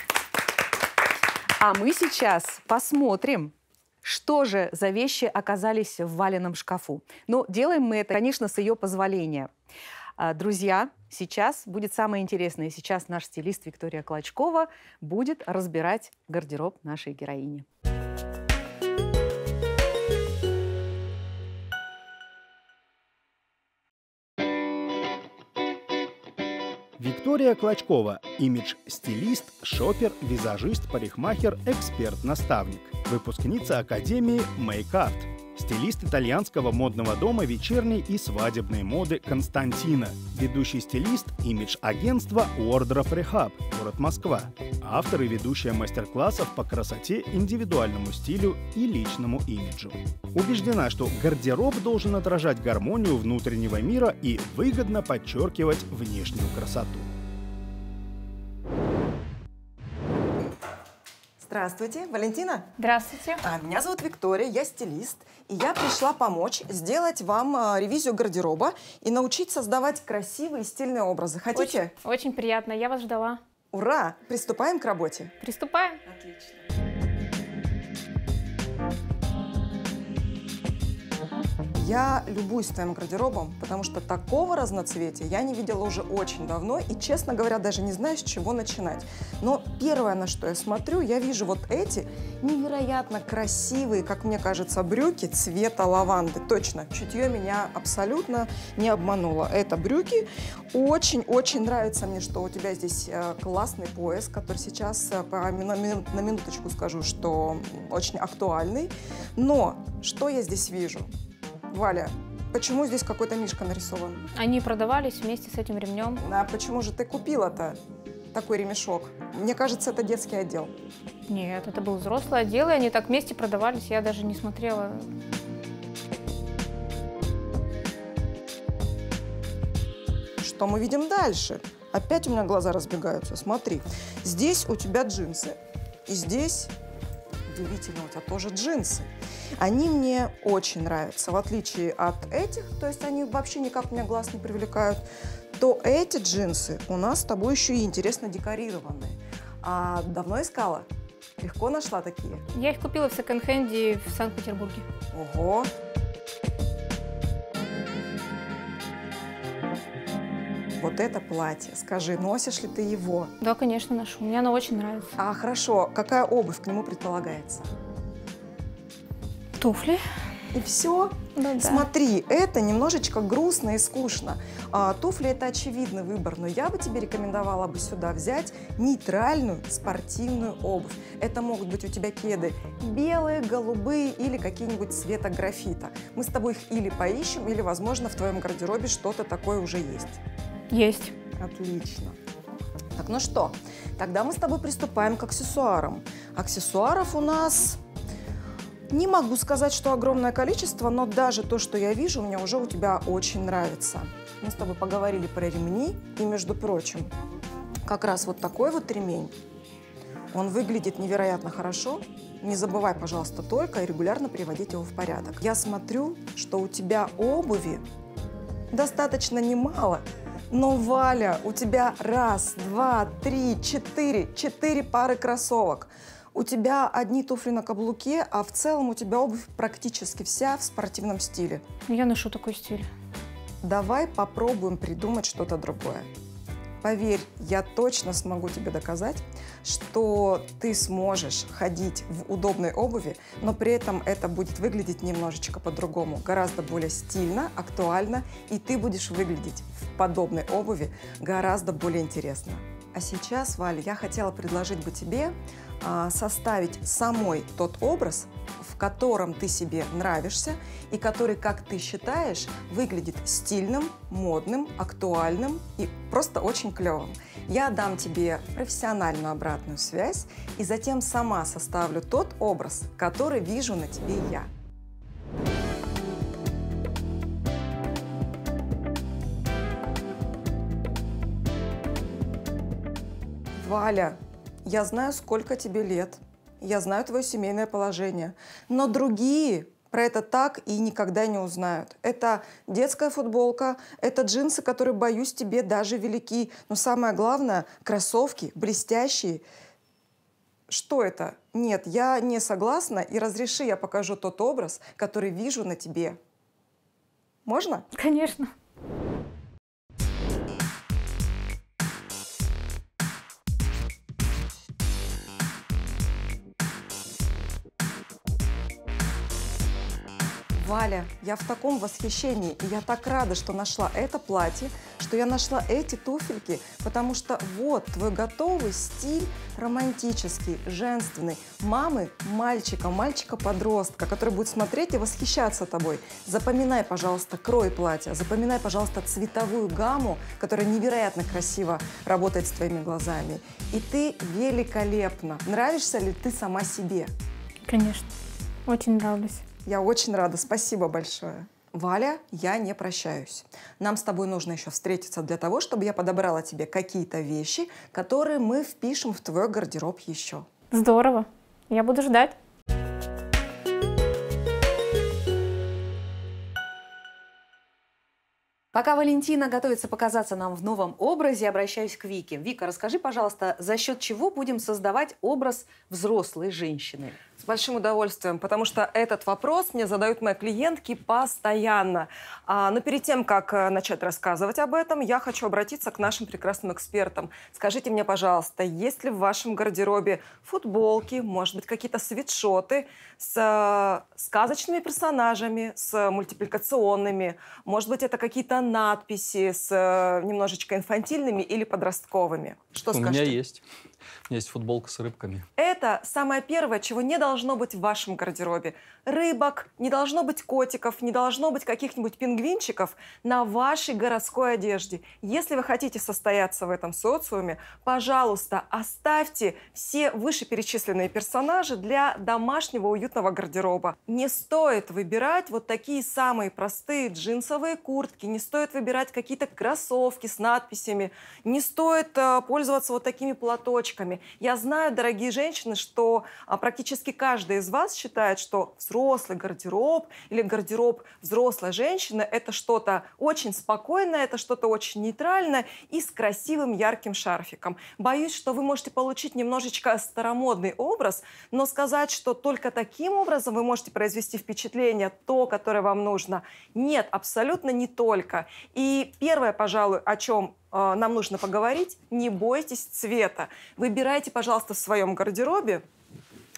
А мы сейчас посмотрим, что же за вещи оказались в Валином шкафу. Но делаем мы это, конечно, с ее позволения. Друзья, сейчас будет самое интересное. Сейчас наш стилист Виктория Клочкова будет разбирать гардероб нашей героини. Виктория Клочкова – имидж-стилист, шопер, визажист, парикмахер, эксперт-наставник. Выпускница Академии Make Art. Стилист итальянского модного дома вечерней и свадебной моды Константина. Ведущий стилист имидж-агентства Wardrobe Rehab, город Москва. Автор и ведущая мастер-классов по красоте, индивидуальному стилю и личному имиджу. Убеждена, что гардероб должен отражать гармонию внутреннего мира и выгодно подчеркивать внешнюю красоту. Здравствуйте, Валентина. Здравствуйте. А, меня зовут Виктория, я стилист, и я пришла помочь сделать вам а, ревизию гардероба и научить создавать красивые и стильные образы. Хотите? Очень, очень приятно, я вас ждала. Ура! Приступаем к работе. Приступаем. Отлично. Я любуюсь твоим гардеробом, потому что такого разноцветия я не видела уже очень давно и, честно говоря, даже не знаю, с чего начинать. Но первое, на что я смотрю, я вижу вот эти невероятно красивые, как мне кажется, брюки цвета лаванды. Точно, чутье меня абсолютно не обмануло. Это брюки. Очень-очень нравится мне, что у тебя здесь классный пояс, который сейчас, на минуточку скажу, что очень актуальный. Но что я здесь вижу? Валя, почему здесь какой-то мишка нарисован? Они продавались вместе с этим ремнем. А почему же ты купила-то такой ремешок? Мне кажется, это детский отдел. Нет, это был взрослый отдел, и они так вместе продавались, я даже не смотрела. Что мы видим дальше? Опять у меня глаза разбегаются. Смотри, здесь у тебя джинсы, и здесь, удивительно, у тебя тоже джинсы. Они мне очень нравятся, в отличие от этих, то есть они вообще никак у меня глаз не привлекают, то эти джинсы у нас с тобой еще и интересно декорированные. А давно искала? Легко нашла такие? Я их купила в секонд-хенде в Санкт-Петербурге. Ого! Вот это платье, скажи, носишь ли ты его? Да, конечно, ношу. Мне оно очень нравится. А хорошо, какая обувь к нему предполагается? Туфли. И все. Ну, да. Смотри, это немножечко грустно и скучно. А, туфли – это очевидный выбор, но я бы тебе рекомендовала бы сюда взять нейтральную спортивную обувь. Это могут быть у тебя кеды белые, голубые или какие-нибудь цвета графита. Мы с тобой их или поищем, или, возможно, в твоем гардеробе что-то такое уже есть. Есть. Отлично. Так, ну что, тогда мы с тобой приступаем к аксессуарам. Аксессуаров у нас... Не могу сказать, что огромное количество, но даже то, что я вижу, мне уже у тебя очень нравится. Мы с тобой поговорили про ремни, и, между прочим, как раз вот такой вот ремень, он выглядит невероятно хорошо. Не забывай, пожалуйста, только регулярно приводить его в порядок. Я смотрю, что у тебя обуви достаточно немало, но, Валя, у тебя раз, два, три, четыре, четыре пары кроссовок. У тебя одни туфли на каблуке, а в целом у тебя обувь практически вся в спортивном стиле. Я ношу такой стиль. Давай попробуем придумать что-то другое. Поверь, я точно смогу тебе доказать, что ты сможешь ходить в удобной обуви, но при этом это будет выглядеть немножечко по-другому, гораздо более стильно, актуально, и ты будешь выглядеть в подобной обуви гораздо более интересно. А сейчас, Валя, я хотела предложить бы тебе а, составить самой тот образ, в котором ты себе нравишься и который, как ты считаешь, выглядит стильным, модным, актуальным и просто очень клевым. Я дам тебе профессиональную обратную связь и затем сама составлю тот образ, который вижу на тебе я. Валя, я знаю, сколько тебе лет, я знаю твое семейное положение, но другие про это так и никогда не узнают. Это детская футболка, это джинсы, которые, боюсь, тебе даже велики. Но самое главное, кроссовки блестящие. Что это? Нет, я не согласна, и разреши, я покажу тот образ, который вижу на тебе. Можно? Конечно. Валя, я в таком восхищении, и я так рада, что нашла это платье, что я нашла эти туфельки, потому что вот твой готовый стиль романтический, женственный, мамы мальчика, мальчика-подростка, который будет смотреть и восхищаться тобой. Запоминай, пожалуйста, крой платья, запоминай, пожалуйста, цветовую гамму, которая невероятно красиво работает с твоими глазами. И ты великолепна. Нравишься ли ты сама себе? Конечно. Очень нравлюсь. Я очень рада, спасибо большое. Валя, я не прощаюсь. Нам с тобой нужно еще встретиться для того, чтобы я подобрала тебе какие-то вещи, которые мы впишем в твой гардероб еще. Здорово. Я буду ждать. Пока Валентина готовится показаться нам в новом образе, обращаюсь к Вике. Вика, расскажи, пожалуйста, за счет чего будем создавать образ взрослой женщины? С большим удовольствием, потому что этот вопрос мне задают мои клиентки постоянно. А, но перед тем, как начать рассказывать об этом, я хочу обратиться к нашим прекрасным экспертам. Скажите мне, пожалуйста, есть ли в вашем гардеробе футболки, может быть, какие-то свитшоты с э, сказочными персонажами, с мультипликационными? Может быть, это какие-то надписи с э, немножечко инфантильными или подростковыми? Что У скажете? меня есть. У меня есть футболка с рыбками. Это самое первое, чего не должно быть в вашем гардеробе. Рыбок, не должно быть котиков, не должно быть каких-нибудь пингвинчиков на вашей городской одежде. Если вы хотите состояться в этом социуме, пожалуйста, оставьте все вышеперечисленные персонажи для домашнего уютного гардероба. Не стоит выбирать вот такие самые простые джинсовые куртки, не стоит выбирать какие-то кроссовки с надписями, не стоит э, пользоваться вот такими платочками. Я знаю, дорогие женщины, что а, практически каждая из вас считает, что взрослый гардероб или гардероб взрослой женщины – это что-то очень спокойное, это что-то очень нейтральное и с красивым ярким шарфиком. Боюсь, что вы можете получить немножечко старомодный образ, но сказать, что только таким образом вы можете произвести впечатление, то, которое вам нужно, нет, абсолютно не только. И первое, пожалуй, о чем нам нужно поговорить, не бойтесь цвета. Выбирайте, пожалуйста, в своем гардеробе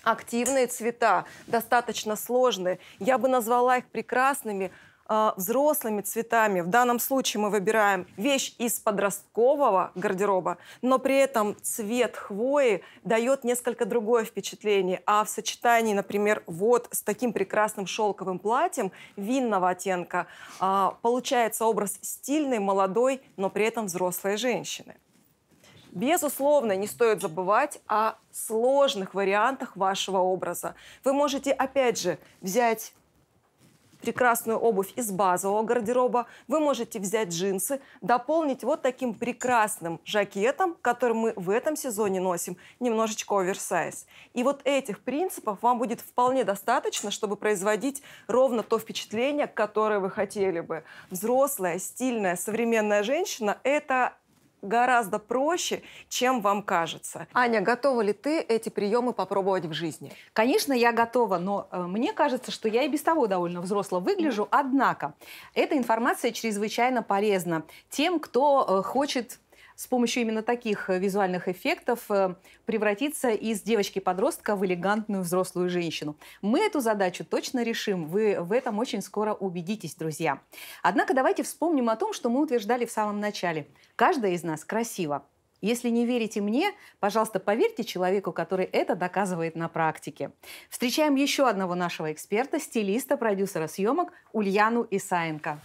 активные цвета, достаточно сложные. Я бы назвала их прекрасными э, взрослыми цветами. В данном случае мы выбираем вещь из подросткового гардероба, но при этом цвет хвои дает несколько другое впечатление. А в сочетании, например, вот с таким прекрасным шелковым платьем винного оттенка э, получается образ стильной, молодой, но при этом взрослой женщины. Безусловно, не стоит забывать о сложных вариантах вашего образа. Вы можете, опять же, взять прекрасную обувь из базового гардероба, вы можете взять джинсы, дополнить вот таким прекрасным жакетом, который мы в этом сезоне носим, немножечко оверсайз. И вот этих принципов вам будет вполне достаточно, чтобы производить ровно то впечатление, которое вы хотели бы. Взрослая, стильная, современная женщина – это гораздо проще, чем вам кажется. Аня, готова ли ты эти приемы попробовать в жизни? Конечно, я готова, но э, мне кажется, что я и без того довольно взросло выгляжу. Однако, эта информация чрезвычайно полезна тем, кто э, хочет с помощью именно таких визуальных эффектов э, превратиться из девочки-подростка в элегантную взрослую женщину. Мы эту задачу точно решим. Вы в этом очень скоро убедитесь, друзья. Однако давайте вспомним о том, что мы утверждали в самом начале. Каждая из нас красива. Если не верите мне, пожалуйста, поверьте человеку, который это доказывает на практике. Встречаем еще одного нашего эксперта, стилиста, продюсера съемок Ульяну Исаенко.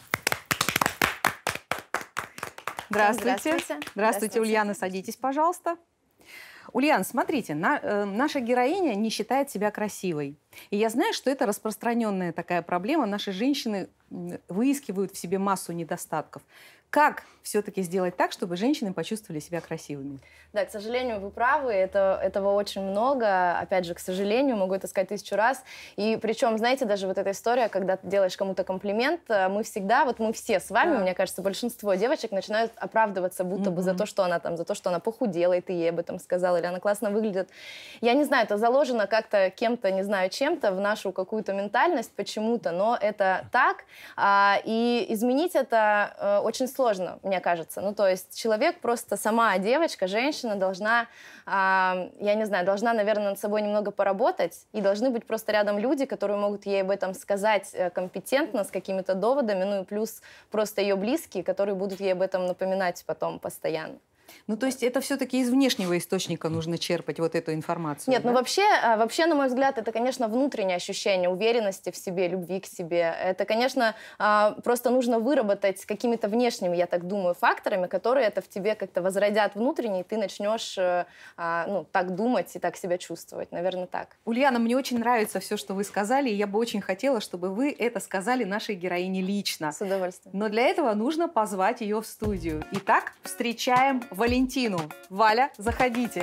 Здравствуйте. Здравствуйте. Здравствуйте, Здравствуйте. Ульяна, садитесь, пожалуйста. Ульяна, смотрите, на, э, наша героиня не считает себя красивой. И я знаю, что это распространенная такая проблема. Наши женщины выискивают в себе массу недостатков. Как все-таки сделать так, чтобы женщины почувствовали себя красивыми? Да, к сожалению, вы правы, это, этого очень много. Опять же, к сожалению, могу это сказать тысячу раз. И причем, знаете, даже вот эта история, когда ты делаешь кому-то комплимент, мы всегда, вот мы все с вами, Да. мне кажется, большинство девочек начинают оправдываться будто бы за то, что она там, за то, что она похудела, и ты ей об этом сказала, или она классно выглядит. Я не знаю, это заложено как-то кем-то, не знаю, чем-то в нашу какую-то ментальность почему-то, но это так. А, и изменить это э, очень сложно, мне кажется. Ну, то есть человек просто, сама девочка, женщина должна, а, я не знаю, должна, наверное, над собой немного поработать, и должны быть просто рядом люди, которые могут ей об этом сказать э, компетентно, с какими-то доводами, ну и плюс просто ее близкие, которые будут ей об этом напоминать потом постоянно. Ну, то есть это все-таки из внешнего источника нужно черпать вот эту информацию? Нет, да? ну вообще, вообще, на мой взгляд, это, конечно, внутреннее ощущение уверенности в себе, любви к себе. Это, конечно, просто нужно выработать какими-то внешними, я так думаю, факторами, которые это в тебе как-то возродят внутренне, и ты начнешь ну, так думать и так себя чувствовать. Наверное, так. Ульяна, мне очень нравится все, что вы сказали, и я бы очень хотела, чтобы вы это сказали нашей героине лично. С удовольствием. Но для этого нужно позвать ее в студию. Итак, встречаем Валентину. Валя, заходите.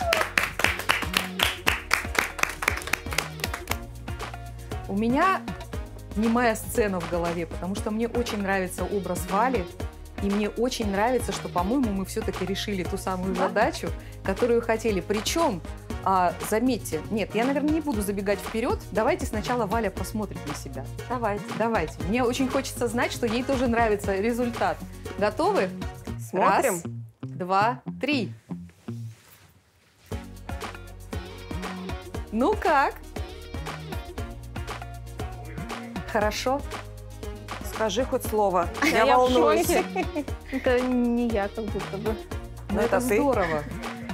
У меня немая сцена в голове, потому что мне очень нравится образ Вали, и мне очень нравится, что, по-моему, мы все-таки решили ту самую задачу, которую хотели. Причем, а, заметьте, нет, я, наверное, не буду забегать вперед. Давайте сначала Валя посмотрит на себя. Давайте. Давайте. Мне очень хочется знать, что ей тоже нравится результат. Готовы? Смотрим. Раз, два, три. Ну как? Хорошо? Скажи хоть слово. Я, Я в волнуюсь. шоке. Это не я, как будто бы. Ну, это это ты. здорово.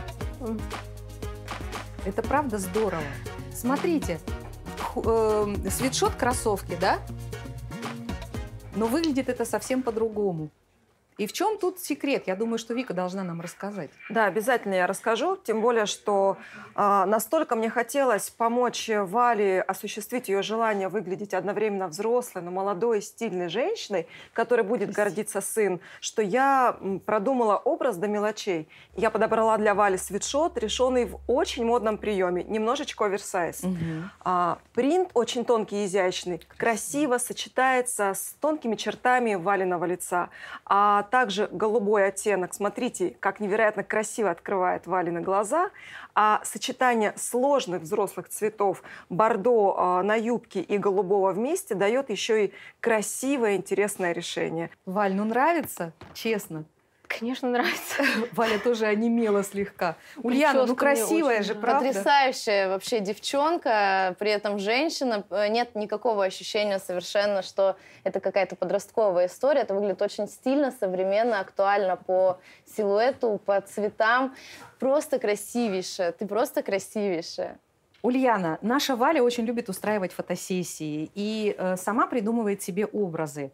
Это правда здорово. Смотрите, ху- э, свитшот, кроссовки, да? Но выглядит это совсем по-другому. И в чем тут секрет? Я думаю, что Вика должна нам рассказать. Да, обязательно я расскажу. Тем более, что э, настолько мне хотелось помочь Вале осуществить ее желание выглядеть одновременно взрослой, но молодой, стильной женщиной, которой будет гордиться сын, что я м, продумала образ до мелочей. Я подобрала для Вали свитшот, решенный в очень модном приеме, немножечко оверсайз. А, принт очень тонкий и изящный, красиво сочетается с тонкими чертами Валиного лица. А также голубой оттенок, смотрите, как невероятно красиво открывает Валины глаза. А сочетание сложных взрослых цветов бордо а, на юбке и голубого вместе дает еще и красивое, интересное решение. Валь, ну нравится? Честно. Конечно, нравится. Валя тоже онемела слегка. Ульяна, ну красивая же, правда? Потрясающая вообще девчонка, при этом женщина. Нет никакого ощущения совершенно, что это какая-то подростковая история. Это выглядит очень стильно, современно, актуально по силуэту, по цветам. Просто красивейшая. Ты просто красивейшая. Ульяна, наша Валя очень любит устраивать фотосессии и э, сама придумывает себе образы.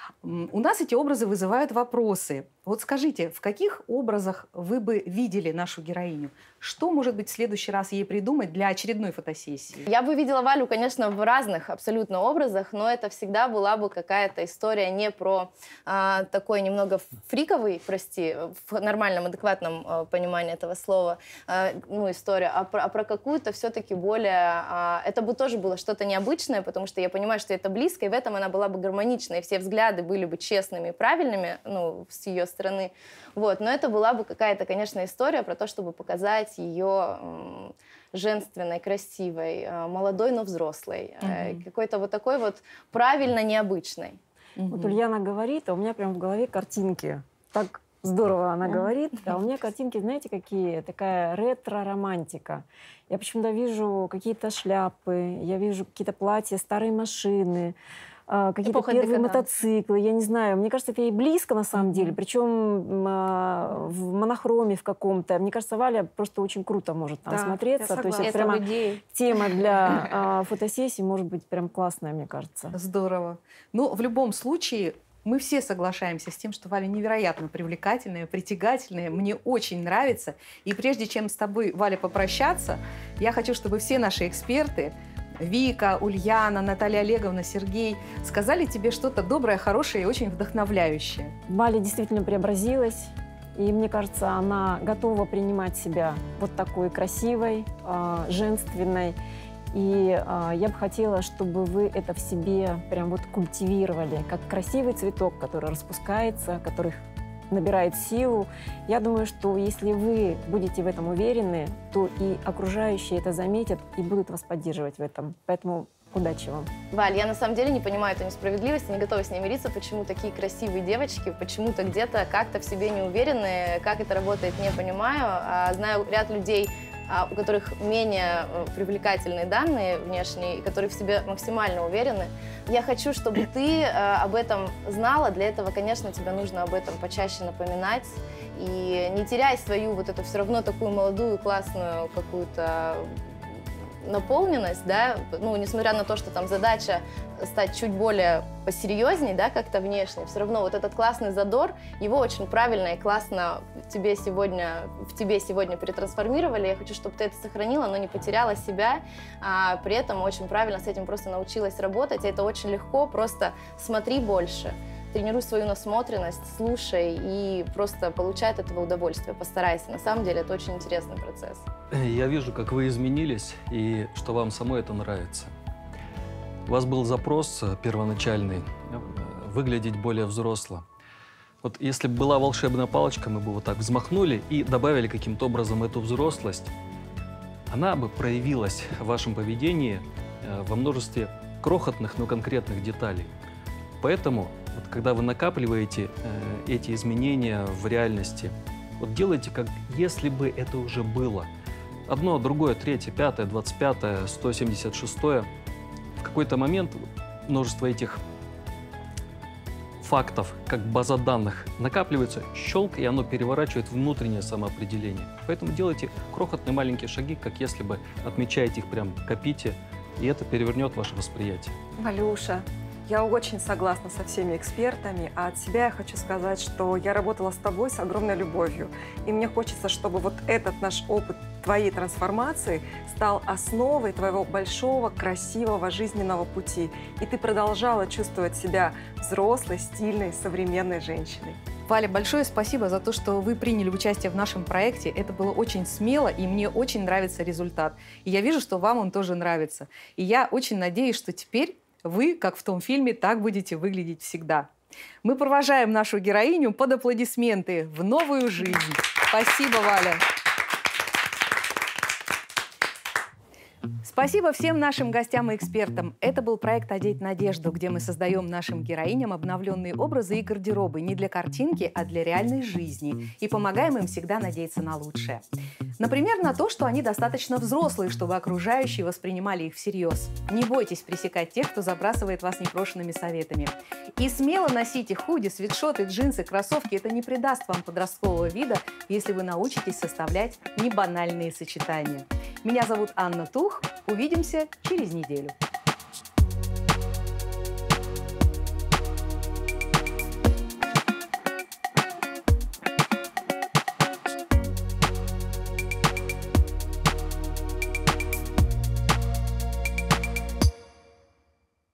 У нас эти образы вызывают вопросы. Вот скажите, в каких образах вы бы видели нашу героиню? Что, может быть, в следующий раз ей придумать для очередной фотосессии? Я бы видела Валю, конечно, в разных абсолютно образах, но это всегда была бы какая-то история не про а, такой немного фриковый, прости, в нормальном, адекватном а, понимании этого слова, а, ну, история, а про, а про какую-то все-таки более... А, это бы тоже было что-то необычное, потому что я понимаю, что это близко, и в этом она была бы гармоничной, и все взгляды были бы честными и правильными, ну, с ее стороны. Вот. Но это была бы какая-то, конечно, история про то, чтобы показать ее м, женственной, красивой, э, молодой, но взрослой. Mm-hmm. Э, какой-то вот такой вот правильно необычной. Mm-hmm. Вот Ульяна говорит, а у меня прям в голове картинки. Так здорово она mm-hmm. говорит. А у меня картинки, знаете, какие? Такая ретро-романтика. Я почему-то вижу какие-то шляпы, я вижу какие-то платья, старые машины, какие-то Эпоха первые декаданс. Мотоциклы, я не знаю. Мне кажется, это ей близко на самом деле, причем э, в монохроме в каком-то. Мне кажется, Валя просто очень круто может там Да, смотреться. я То есть это Это прямо идея. тема для э, фотосессии может быть прям классная, мне кажется. Здорово. Ну, в любом случае, мы все соглашаемся с тем, что Валя невероятно привлекательная, притягательная. Мне очень нравится. И прежде чем с тобой, Валя, попрощаться, я хочу, чтобы все наши эксперты, Вика, Ульяна, Наталья Олеговна, Сергей, сказали тебе что-то доброе, хорошее и очень вдохновляющее. Валя действительно преобразилась, и мне кажется, она готова принимать себя вот такой красивой, э, женственной. И э, я бы хотела, чтобы вы это в себе прям вот культивировали, как красивый цветок, который распускается, который набирает силу. Я думаю, что если вы будете в этом уверены, то и окружающие это заметят и будут вас поддерживать в этом. Поэтому удачи вам. Валь, я на самом деле не понимаю эту несправедливость, не готова с ней мириться, почему такие красивые девочки, почему-то где-то как-то в себе не уверены, как это работает, не понимаю. А знаю ряд людей, у которых менее привлекательные данные внешние, которые в себе максимально уверены. Я хочу, чтобы ты об этом знала. Для этого, конечно, тебе нужно об этом почаще напоминать. И не теряй свою вот эту все равно такую молодую, классную какую-то наполненность, да, ну, несмотря на то, что там задача стать чуть более посерьезней, да, как-то внешне, все равно вот этот классный задор, его очень правильно и классно тебе сегодня, в тебе сегодня перетрансформировали. Я хочу, чтобы ты это сохранила, но не потеряла себя, а при этом очень правильно с этим просто научилась работать. И это очень легко, просто смотри больше. Тренируй свою насмотренность, слушай и просто получай от этого удовольствие. Постарайся. На самом деле это очень интересный процесс. Я вижу, как вы изменились и что вам самой это нравится. У вас был запрос первоначальный выглядеть более взросло. Вот если бы была волшебная палочка, мы бы вот так взмахнули и добавили каким-то образом эту взрослость, она бы проявилась в вашем поведении во множестве крохотных, но конкретных деталей. Поэтому, вот, когда вы накапливаете э, эти изменения в реальности, вот делайте, как если бы это уже было. Одно, другое, третье, пятое, двадцать пятое, сто семьдесят шестое. В какой-то момент множество этих фактов, как база данных, накапливается, щелк, и оно переворачивает внутреннее самоопределение. Поэтому делайте крохотные маленькие шаги, как если бы отмечаете их, прям копите, и это перевернет ваше восприятие. Валюша, я очень согласна со всеми экспертами, а от себя я хочу сказать, что я работала с тобой с огромной любовью. И мне хочется, чтобы вот этот наш опыт твоей трансформации стал основой твоего большого, красивого жизненного пути. И ты продолжала чувствовать себя взрослой, стильной, современной женщиной. Валя, большое спасибо за то, что вы приняли участие в нашем проекте. Это было очень смело, и мне очень нравится результат. И я вижу, что вам он тоже нравится. И я очень надеюсь, что теперь вы, как в том фильме, так будете выглядеть всегда. Мы провожаем нашу героиню под аплодисменты в новую жизнь. Спасибо, Валя. Спасибо всем нашим гостям и экспертам. Это был проект «Одеть надежду», где мы создаем нашим героиням обновленные образы и гардеробы не для картинки, а для реальной жизни. И помогаем им всегда надеяться на лучшее. Например, на то, что они достаточно взрослые, чтобы окружающие воспринимали их всерьез. Не бойтесь пресекать тех, кто забрасывает вас непрошенными советами. И смело носите худи, свитшоты, джинсы, кроссовки. Это не придаст вам подросткового вида, если вы научитесь составлять небанальные сочетания. Меня зовут Анна Тух. Увидимся через неделю.